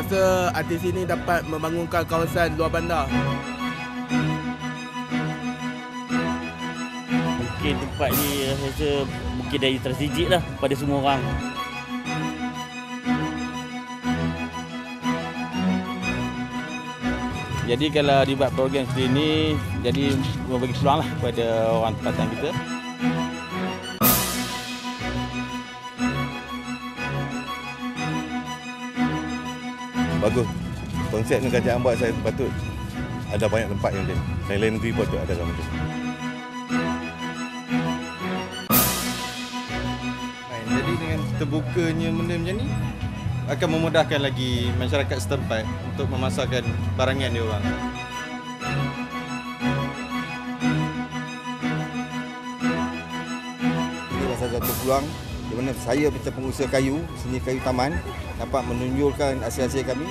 rasa artis ini dapat membangunkan kawasan luar bandar. Mungkin tempat ni rasa mungkin dari tersidik lah pada semua orang. Jadi kalau dibuat program seperti ini, jadi memberi peluang lah kepada orang tempatan kita. Bagus. Konsep yang kerajaan buat, saya patut ada banyak tempat yang macam ni. Lain-lain negeri patut ada macam ni. Jadi dengan terbukanya benda macam ni akan memudahkan lagi masyarakat setempat untuk memasarkan barangan dia orang. Ini adalah satu peluang di mana saya macam pengusaha kayu, seni kayu taman dapat menunjukkan hasil-hasil kami.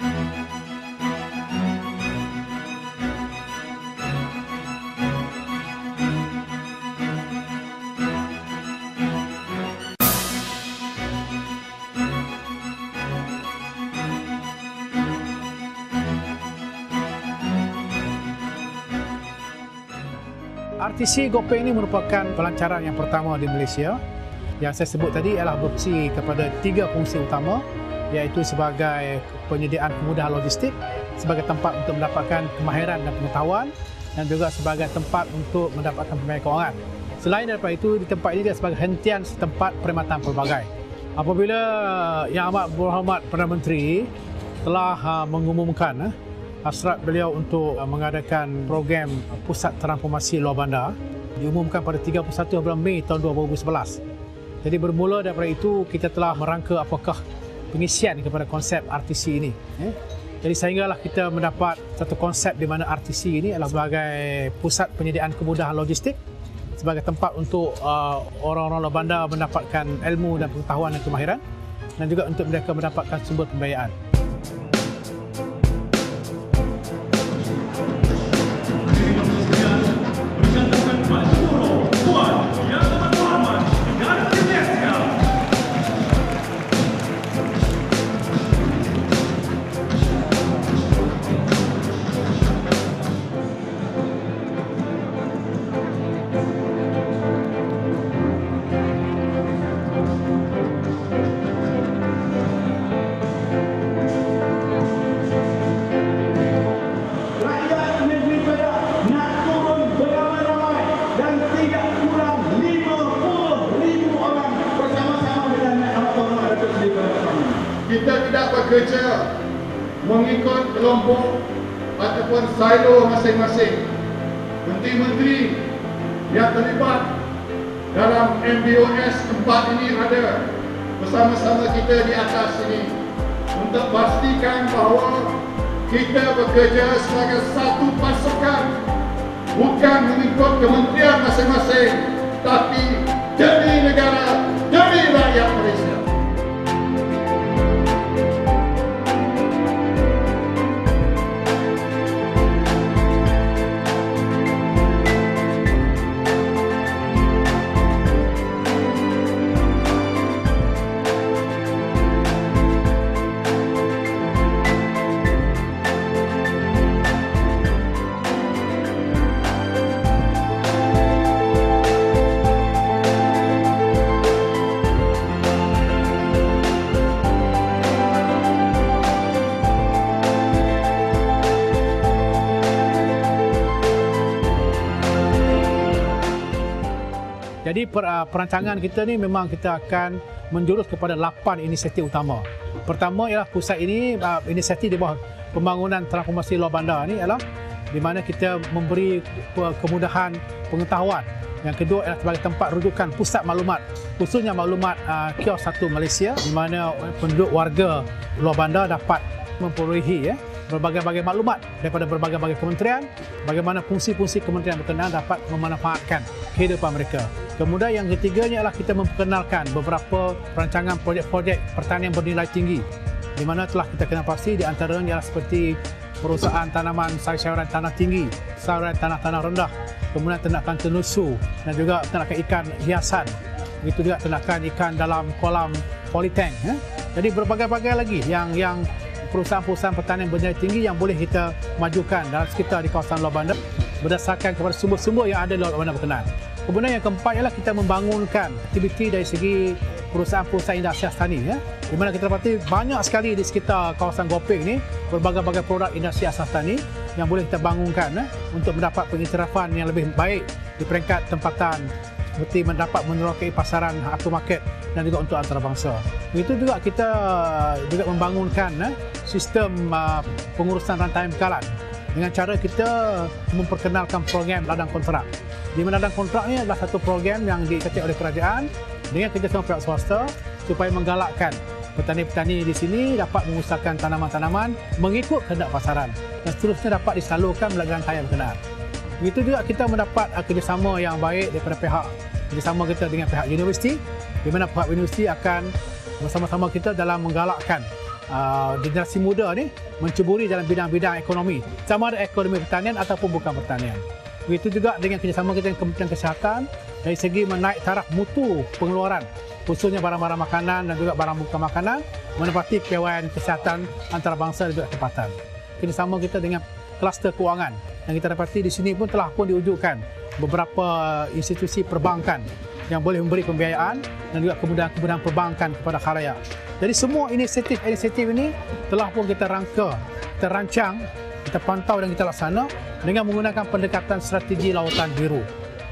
RTC GoPay ini merupakan pelancaran yang pertama di Malaysia. Yang saya sebut tadi adalah berfungsi kepada 3 fungsi utama, iaitu sebagai penyediaan kemudahan logistik, sebagai tempat untuk mendapatkan kemahiran dan pengetahuan, dan juga sebagai tempat untuk mendapatkan pembiayaan kewangan. Selain daripada itu, di tempat ini dia sebagai hentian setempat perkhidmatan pelbagai. Apabila Yang Amat Berhormat Perdana Menteri telah mengumumkan hasrat beliau untuk mengadakan program Pusat Transformasi Luar Bandar, diumumkan pada 31 bulan Mei tahun 2011. Jadi bermula daripada itu, kita telah merangka apakah pengisian kepada konsep RTC ini. Jadi sehinggalah kita mendapat satu konsep di mana RTC ini adalah sebagai pusat penyediaan kemudahan logistik, sebagai tempat untuk orang-orang luar bandar mendapatkan ilmu dan pengetahuan dan kemahiran, dan juga untuk mereka mendapatkan sumber pembiayaan. Kita tidak bekerja mengikut kelompok ataupun silo masing-masing. Menteri-menteri yang terlibat dalam MBOS 4 ini ada bersama-sama kita di atas ini untuk pastikan bahawa kita bekerja sebagai satu pasukan, bukan mengikut kementerian masing-masing, tapi demi negara, demi rakyat Malaysia. Jadi perancangan kita ni memang kita akan menjurus kepada 8 inisiatif utama. Pertama ialah pusat ini, inisiatif di bawah pembangunan transformasi luar bandar ni ialah di mana kita memberi kemudahan pengetahuan. Yang kedua ialah sebagai tempat rujukan pusat maklumat, khususnya maklumat kios 1 Malaysia, di mana penduduk warga luar bandar dapat memperolehi berbagai-bagai maklumat daripada berbagai-bagai kementerian, bagaimana fungsi-fungsi kementerian berkenaan dapat memanfaatkan kehidupan mereka. Kemudian yang ketiganya adalah kita memperkenalkan beberapa perancangan projek-projek pertanian bernilai tinggi, di mana telah kita kenal pasti di antaranya adalah seperti perusahaan tanaman sayur-sayuran tanah tinggi, sayuran tanah-tanah rendah, kemudian ternakan tenusu dan juga ternakan ikan hiasan. Begitu juga ternakan ikan dalam kolam polytank. Jadi berbagai-bagai lagi yang perusahaan-perusahaan pertanian bernilai tinggi yang boleh kita majukan dalam sekitar di kawasan Luar Bandar berdasarkan kepada sumber-sumber yang ada di Luar Bandar berkenaan. Kemudian yang keempat ialah kita membangunkan aktiviti dari segi perusahaan-perusahaan industri asas tani, ya. Di mana kita dapati banyak sekali di sekitar kawasan Gopeng ni berbagai-bagai produk industri asas tani yang boleh kita bangunkan untuk mendapat pengiktirafan yang lebih baik di peringkat tempatan, seperti mendapat menerokai pasaran aftermarket dan juga untuk antarabangsa. Begitu juga kita juga membangunkan sistem pengurusan rantai bekalan dengan cara kita memperkenalkan program ladang kontrak. Di mana ladang kontrak ini adalah satu program yang diketik oleh kerajaan dengan kerjasama pihak swasta supaya menggalakkan petani-petani di sini dapat mengusahakan tanaman-tanaman mengikut kehendak pasaran dan seterusnya dapat disalurkan melalui rantaian berkenaan. Begitu juga kita mendapat kerjasama yang baik daripada pihak kerjasama kita dengan pihak universiti, di mana pihak universiti akan bersama-sama kita dalam menggalakkan generasi muda ni menceburi dalam bidang-bidang ekonomi, sama ada ekonomi pertanian ataupun bukan pertanian. Begitu juga dengan kerjasama kita dengan Kementerian Kesihatan dari segi menaik taraf mutu pengeluaran, khususnya barang-barang makanan dan juga barang bukan makanan, menepati piawaian kesihatan antarabangsa dan juga tempatan. Kerjasama kita dengan kluster kewangan yang kita dapati di sini pun telah diwujudkan beberapa institusi perbankan yang boleh memberi pembiayaan dan juga kemudahan-kemudahan perbankan kepada khalayak. Jadi semua inisiatif ini telah pun kita rangka, kita rancang, kita pantau dan kita laksana dengan menggunakan pendekatan strategi lautan biru.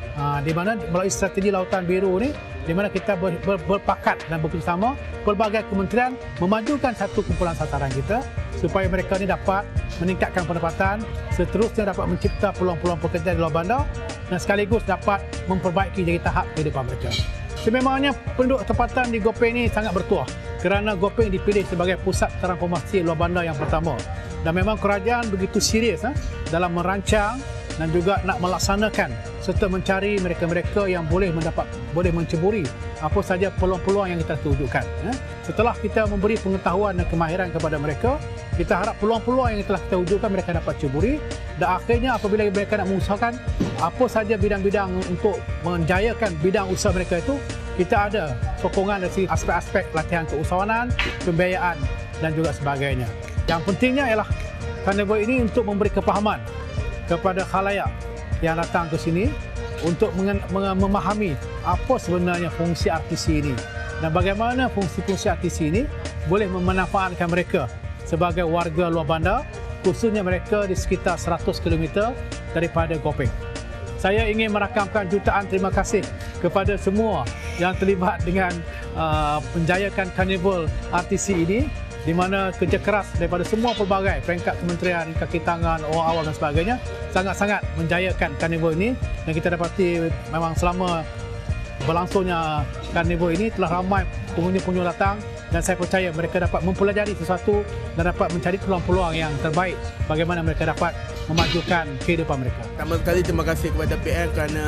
Di mana melalui strategi lautan biru ni, di mana kita berpakat dan bekerjasama pelbagai kementerian memajukan satu kumpulan sasaran kita supaya mereka ni dapat meningkatkan pendapatan, seterusnya dapat mencipta peluang-peluang pekerjaan di luar bandar dan sekaligus dapat memperbaiki dari tahap kehidupan mereka. Sememangnya penduduk tempatan di Gopeng ini sangat bertuah kerana Gopeng dipilih sebagai pusat transformasi luar bandar yang pertama. Dan memang kerajaan begitu serius dalam merancang dan juga nak melaksanakan serta mencari mereka-mereka yang boleh menceburi apa saja peluang-peluang yang kita wujudkan. Setelah kita memberi pengetahuan dan kemahiran kepada mereka, kita harap peluang-peluang yang telah kita wujudkan mereka dapat ceburi dan akhirnya apabila mereka nak mengusahakan apa saja bidang-bidang untuk menjayakan bidang usaha mereka itu, kita ada sokongan dari aspek-aspek latihan keusahawanan, pembiayaan dan juga sebagainya. Yang pentingnya ialah karnival ini untuk memberi kepahaman kepada khalayak yang datang ke sini untuk memahami apa sebenarnya fungsi RTC ini dan bagaimana fungsi-fungsi RTC ini boleh memanfaatkan mereka sebagai warga luar bandar, khususnya mereka di sekitar 100 km daripada Gopeng. Saya ingin merakamkan jutaan terima kasih kepada semua yang terlibat dengan penjayakan karnival RTC ini, di mana kerja keras daripada semua pelbagai peringkat kementerian, kaki tangan, orang awam dan sebagainya sangat-sangat menjayakan karnival ini dan kita dapati memang selama berlangsungnya karnival ini telah ramai pengunjung-pengunjung datang dan saya percaya mereka dapat mempelajari sesuatu dan dapat mencari peluang-peluang yang terbaik bagaimana mereka dapat memajukan kehidupan mereka. Pertama sekali terima kasih kepada PM kerana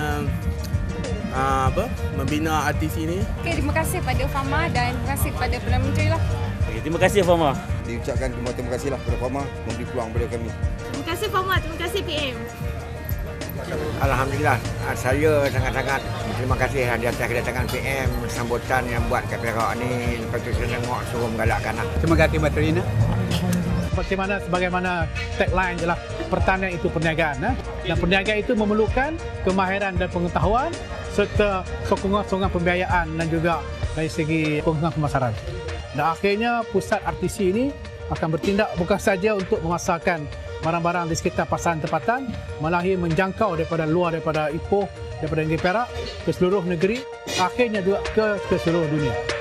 membina RTC ini. Terima kasih kepada Fama dan terima kasih kepada Perdana Menteri lah. Terima kasih Fama. Diucapkan terima kasihlah kepada Fama memberi peluang kepada kami. Terima kasih Fama, terima kasih PM. Alhamdulillah, saya sangat-sangat terima kasih di atas kedatangan PM, sambutan yang buat kat Perak ni. Lepas tu saya tengok suruh menggalakkan lah. Terima kasih Matrina. Sebagaimana tagline ialah pertanian itu perniagaan. Dan perniagaan itu memerlukan kemahiran dan pengetahuan serta sokongan pembiayaan dan juga dari segi sokongan pemasaran. Dan akhirnya pusat RTC ini akan bertindak bukan saja untuk memasarkan barang-barang di sekitar pasaran tempatan, malahan menjangkau daripada Ipoh, daripada negeri Perak ke seluruh negeri, akhirnya juga ke seluruh dunia.